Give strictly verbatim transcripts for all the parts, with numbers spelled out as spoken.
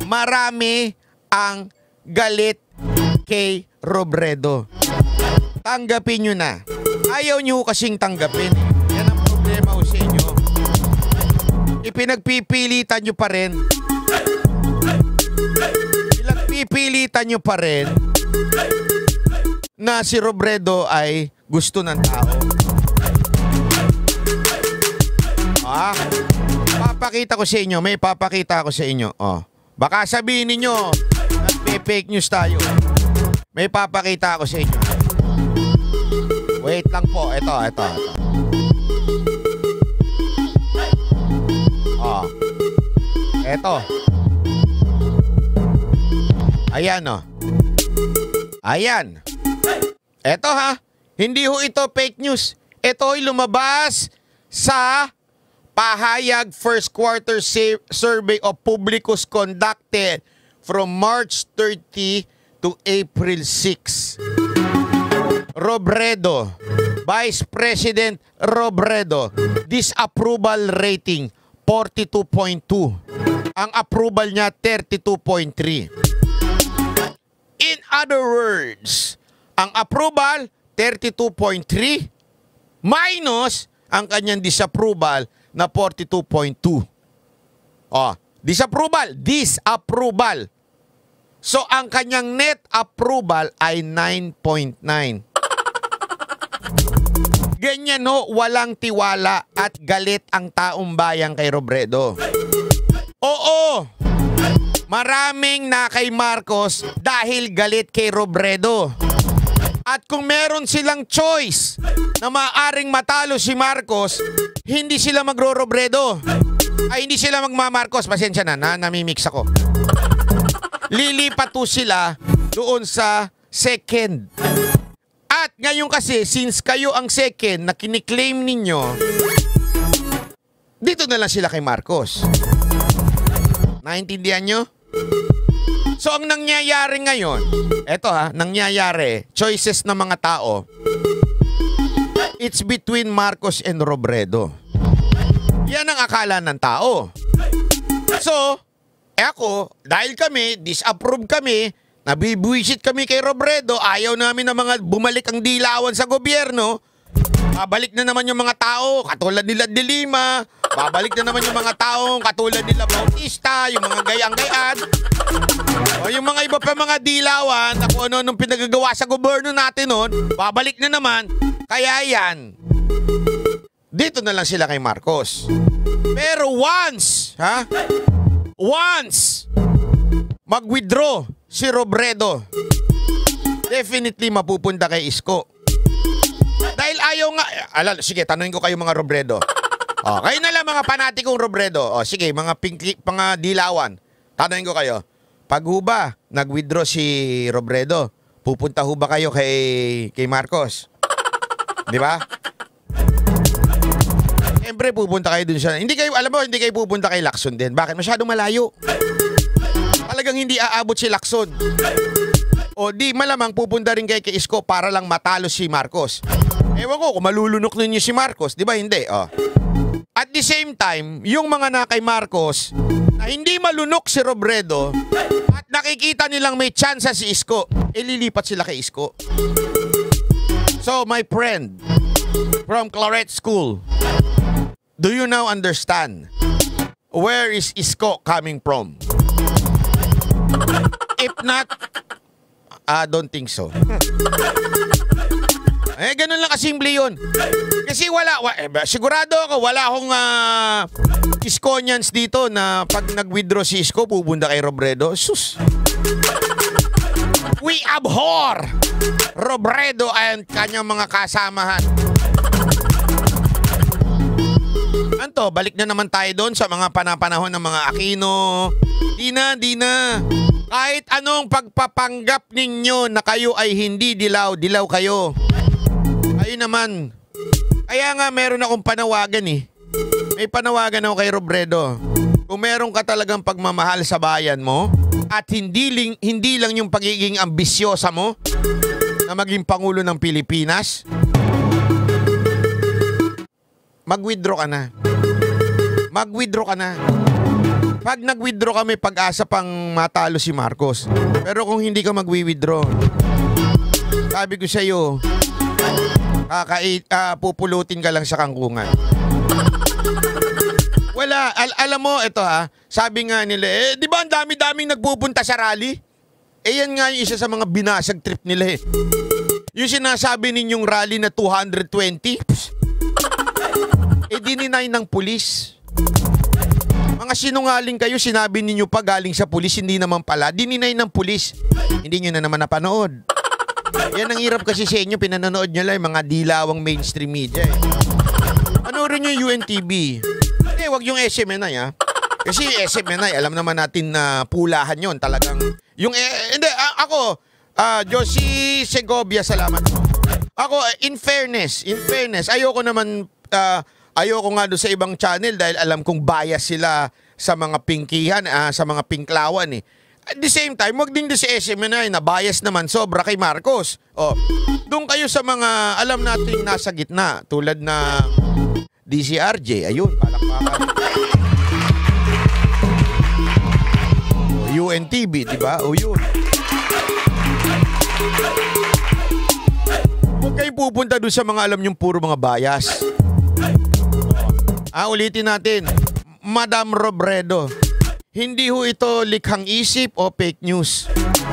marami ang galit kay Robredo. Tanggapin nyo na. Ayaw nyo kasing tanggapin. Yan ang problema ko sa inyo. Ipinagpipilitan nyo pa rin. Pinagpipilitan nyo pa rin na si Robredo ay gusto ng tao. Ah, papakita ko sa inyo. May papakita ko sa inyo. Oh. Baka sabihin ninyo, nagpe-fake news tayo. May papakita ko sa inyo. Wait lang po. Ito, ito, ito. Oh. Ito. Ayan, oh. Ayan. Ito, ha. Hindi ho ito fake news. Ito ay lumabas sa pahayag first quarter survey of Publicus conducted from March thirtieth to April sixth. Robredo, Vice President Robredo, disapproval rating forty-two point two. Ang approval niya thirty-two point three. In other words, ang approval thirty-two point three minus ang kanyang disapproval na forty-two point two. Oh, disapproval, disapproval. So ang kanyang net approval ay nine point nine. Ganyan no, walang tiwala at galit ang taong bayan kay Robredo. Oo, maraming na kay Marcos dahil galit kay Robredo. At kung meron silang choice na maaaring matalo si Marcos, hindi sila magro-Robredo. Ay, hindi sila magma-Marcos. Pasensya na, na namimix ako. Lilipat po sila doon sa second. At ngayon kasi, since kayo ang second na kiniklaim ninyo, dito na lang sila kay Marcos. Naintindihan nyo? So, ang nangyayari ngayon, eto ha, nangyayari, choices ng mga tao, it's between Marcos and Robredo. Yan ang akala ng tao. So, eh ako, dahil kami, disapprove kami, nabibwisit kami kay Robredo, ayaw namin na mga bumalik ang dilawan sa gobyerno, babalik na naman yung mga tao, katulad nila De Lima, babalik na naman yung mga tao, katulad nila Bautista, yung mga gayang-gayad, o yung mga iba pa mga dilawan, na kung ano-anong pinagagawa sa gobyerno natin noon, babalik na naman. Kaya yan, dito na lang sila kay Marcos. Pero once, ha? Once, mag-withdraw si Robredo, definitely mapupunta kay Isko. Dahil ayaw nga, alala, sige, tanungin ko kayo mga Robredo. O, kayo na lang mga panatikong Robredo. O, sige, mga pinky, mga dilawan. Tanungin ko kayo. Pag huba, nag-withdraw si Robredo, pupunta huba kayo kay, kay Marcos? Di ba? Siyempre, pupunta kayo dun siya. Hindi kayo, alam mo, hindi kayo pupunta kay Lacson din. Bakit? Masyadong malayo. Talagang hindi aabot si Lacson. O di malamang pupunta rin kayo kay Isko para lang matalo si Marcos. Ewan ko kung malulunok ninyo si Marcos, di ba? Hindi. Oh. At the same time, yung mga na kay Marcos na hindi malunok si Robredo at nakikita nilang may tsansa si Isko, ililipat sila kay Isko. So, my friend from Claret School, do you now understand where is Isko coming from? If not, I don't think so. Eh, ganun lang kasimple yun. Kasi wala, wa, eh, sigurado ako, wala akong uh, Iskonians dito na pag nag-withdraw si Isko, pupunta kay Robredo. Sus! We abhor Robredo and kanyang mga kasamahan. Anto, balik na naman tayo doon sa mga panapanahon ng mga Aquino. Di na, di na. Kahit anong pagpapanggap ninyo na kayo ay hindi dilaw, dilaw kayo. Ayun naman. Kaya nga meron akong panawagan eh. May panawagan ako kay Robredo. Kung meron ka talagang pagmamahal sa bayan mo at hindi, ling, hindi lang yung pagiging ambisyosa mo na maging Pangulo ng Pilipinas, mag-withdraw ka na. Mag-withdraw ka na. Pag nag-withdraw kami, pag-asa pang matalo si Marcos. Pero kung hindi ka mag-withdraw, sabi ko sa iyo, kakai uh, pupulutin ka lang sa kangkungan. Wala, al alam mo ito ha, sabi nga nila, eh, di ba ang dami-daming nagpupunta sa rally? Eh yan nga yung isa sa mga binasag trip nila eh. Yung sinasabi ninyong rally na two hundred twenty, eh dininay ng pulis. Mga sinungaling kayo, sinabi ninyo pa galing sa pulis, hindi naman pala. Dininay ng pulis. Hindi nyo na naman napanood. Yan ang hirap kasi sa inyo, pinanonood nyo lang yung mga dilawang mainstream media eh. Panoorin nyo yung U N T V. Eh, wag yung S M N I ha. Kasi S M N I, alam naman natin na pulahan yon talagang. Yung, eh, hindi, a ako, uh, Josie Segovia, salamat po. Ako, in fairness, in fairness, ayoko naman, uh, ayoko nga doon sa ibang channel dahil alam kong bias sila sa mga pinkihan, uh, sa mga pinklawan eh. At the same time, wag din doon sa S M N I na bias naman sobra kay Marcos. Oh, doon kayo sa mga alam nating nasa gitna tulad na D C R J, ayun, palakpakan. U N T V, di ba? O yun. Huwag kayong pupunta doon sa mga alam nyong puro mga bias. Ah, ulitin natin. Madam Robredo, hindi ho ito likhang isip o fake news.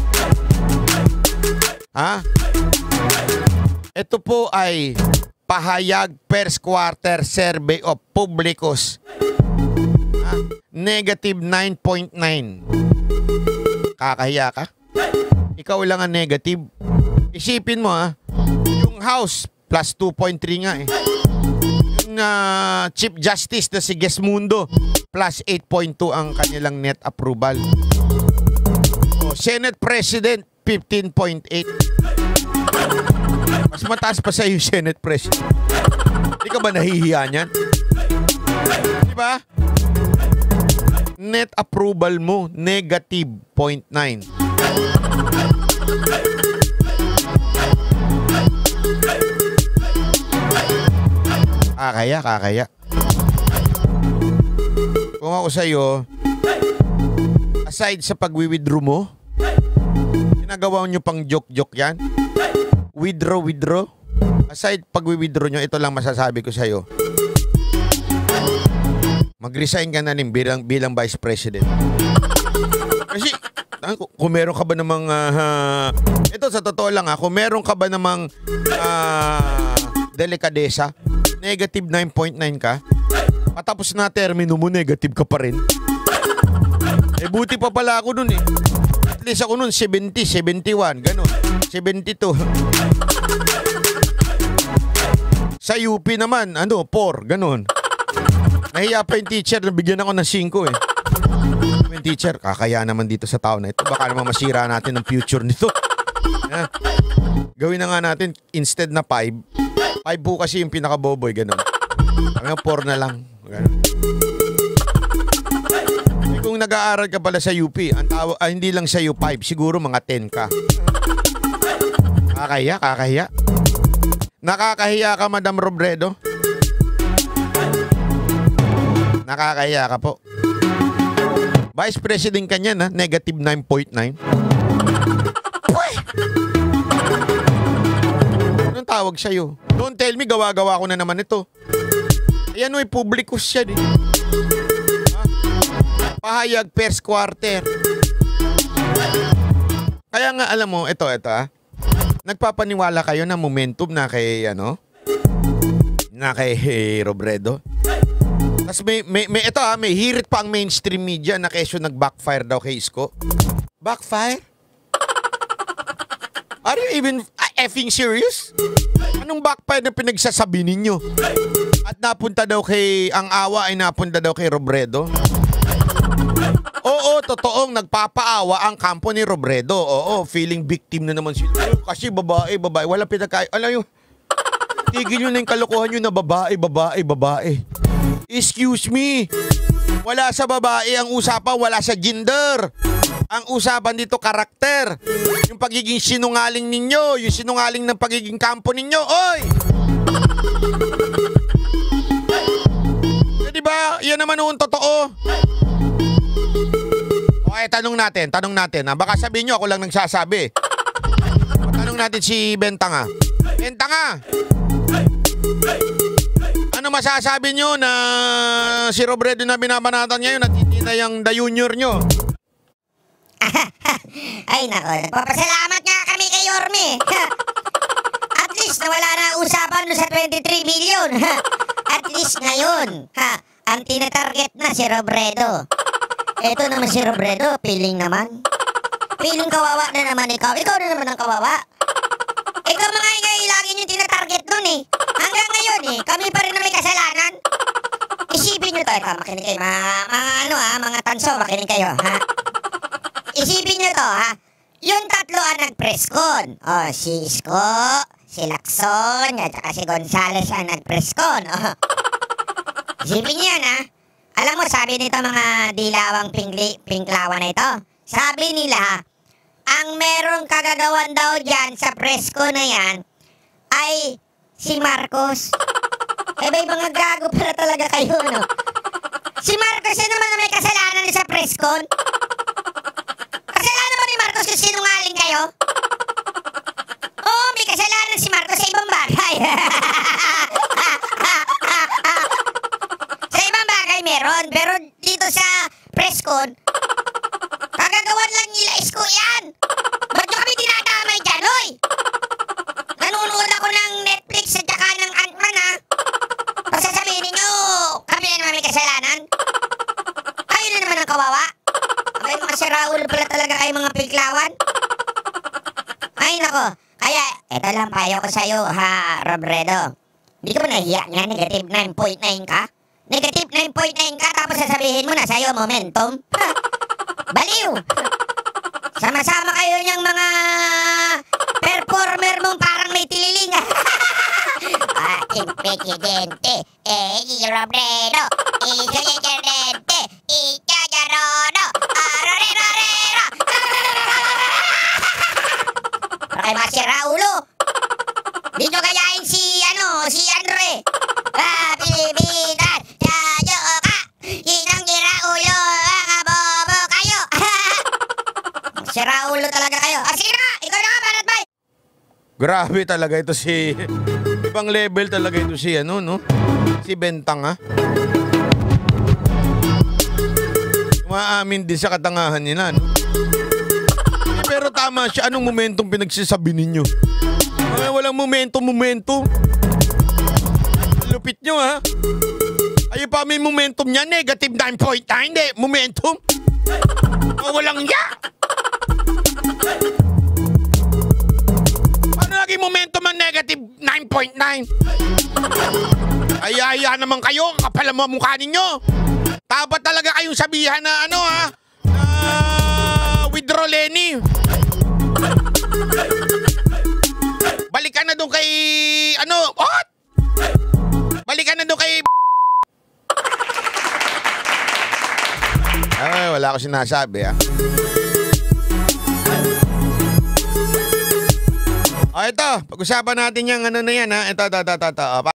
Ha? Ito po ay pahayag first quarter survey of Publicus. Ha? Negative nine point nine. Kakahiya ka? Ikaw lang ang negative. Isipin mo ha, yung House plus two point three nga eh. Yung uh, Chief Justice na si Gesmundo plus eight point two ang kanilang net approval. O, Senate President fifteen point eight. Mas mataas pa sa yung Senate President. Hindi ka ba nahihiya niyan? Di ba? Net approval mo, negative zero point nine. Kakaya, kakaya. Kung ako sa'yo, aside sa pag-withdraw mo, ginagawa nyo pang joke-joke yan? Withdraw, withdraw? Aside pag-withdraw nyo, ito lang masasabi ko sa'yo. Mag-resign ka na rin bilang, bilang Vice President. Kasi, kung meron ka ba namang, uh, ito sa totoo lang ha, kung meron ka ba namang uh, delikadesa, negative nine point nine ka, patapos na termino mo, negative ka pa rin. Eh, buti pa pala ako nun eh. At least ako nun, seventy, seventy-one, ganun, seventy-two. Sa U P naman, ano, four, ganun. Nahiya pa yung teacher, nabigyan ako ng five eh. Yung teacher, kakaya naman dito sa tao na ito. Baka naman masira natin ang future nito. Yeah. Gawin na nga natin, instead na five, five po kasi yung pinaka-boboy, gano'n. Hanggang four na lang. Ganun. Eh, kung nag-aaral ka pala sa U P, ang tawa, ah, hindi lang sa U five, siguro mga ten ka. Kakaya, kakaya. Nakakahiya ka, Madam Robredo? Nakakaya ka po. Vice President ka niyan, ha? Negative nine point nine. Anong tawag sa'yo? Don't tell me, gawa-gawa ko na naman ito. Ayan o, Publicus siya. Eh. Ha? Pahayag first quarter. Kaya nga, alam mo, ito, ito ha. Nagpapaniwala kayo na momentum na kay, ano? Na kay hey, Robredo. Tapos may, may, may, ito ha, may hirit pa ang mainstream media na kesyo nag-backfire daw kay Isko. Backfire? Are you even uh, effing serious? Anong backfire na pinagsasabi ninyo? At napunta daw kay, ang awa ay napunta daw kay Robredo? Oo, totoong nagpapaawa ang kampo ni Robredo. Oo, feeling victim na naman sila. Kasi babae, babae, wala pinagkaya. Alam nyo, tigil nyo na yung kalokohan nyo na babae, babae, babae. Excuse me. Wala sa babae ang usapan, wala sa gender. Ang usapan dito, karakter. Yung pagiging sinungaling ninyo, yung sinungaling ng pagiging kampo ninyo. Oy! Eh, diba? Yan naman noon totoo. Okay, tanong natin, tanong natin. Ha? Baka sabihin nyo, ako lang nagsasabi. O, tanong natin si Bentanga. Bentanga! Ano masasabi nyo na si Robredo na binabanatan ngayon at hindi na yung the junior nyo? Ay nako, nagpapasalamat nga kami kay Yorme. At least nawala na usapan no sa twenty-three million. At least ngayon, ha, ang tinatarget na si Robredo. Eto naman si Robredo, feeling naman. Feeling kawawa na naman ikaw. Ikaw na naman ang kawawa. Ikaw mga ingay, lagi yung tinatarget nun eh. Hanggang ngayon eh, kami pa rin na may kasalanan. Isipin nyo to, ito, makinig kayo, mga, mga ano ha, mga tanso, makinig kayo, ha. Isipin nyo to, ha. Yung tatlo ang nag-preskon. O, oh, si Isko, si Lacson, at saka si Gonzales ang nag-preskon. Oh. Isipin nyo yan, ha. Alam mo, sabi nito mga dilawang pingli, pingklawan na ito, sabi nila, ha, ang merong kagagawan daw dyan sa presko na yan ay si Marcos. Eh, may mga gago pala talaga kayo, no? Si Marcos yun naman na may kasalanan sa preskon. Kasalanan ba ni Marcos kung sinungaling kayo? Oo, oh, may kasalanan si Marcos sa ibang bagay. Sa ibang bagay meron, pero dito sa preskon, kagagawan lang nila Isko yan. Ba't nyo kami dinadamay dyan, hoy? Nanonood ako ng Netflix at saka ng Ant-Man, ha? Pasasabihin ninyo, kami na naman may kasalanan. Kayo na naman ang kawawa. Ay, mga siraulo pala talaga kayo mga piklawan. Ay, nako. Kaya, eto lang payo ko sa'yo, ha, Robredo. Hindi ka ba nahiya nga, negative nine point nine ka? Negative nine point nine ka, tapos sasabihin mo na sa'yo momentum? Ha? Baliw! Sama-sama kayo niyang mga performer mong parang may tililing. Ating presidente, eh, Robredo, Isoyegerente, Ichayarono, Arorero-rero. Pero kayo mga si Raulo, di nyo gayahin si, ano, si Andre. Ah, Pilipinas, yayo ka, inang Raulo, mga bobo kayo. Si Raulo talaga kayo. Ah, sige na, ikaw na nga, Banat Bay. Grabe talaga ito si... Ibang level talaga ito si ano, no? Si Bentanga. Umaamin din sa katangahan nila, no? Pero tama siya. Anong momentum pinagsasabi ninyo? Ay, walang momentum, momentum. Lupit nyo, ha? Ay, pa may momentum niya. Negative nine point nine. Hindi, momentum. Oh, walang ya. Paano lagi momentum ang negative nine point nine? Ay-aya naman kayo. Kapal mo mukha ninyo. Dapat talaga kayong sabihan na ano, ha? Uh, withdraw Lenny. Balikan na doon kay... Ano? What? Balikan na doon kay... Ay, wala ko sinasabi, ha? O, ito. Pag-usapan natin yung ano na yan, ha? Ito, ito, ito, ito.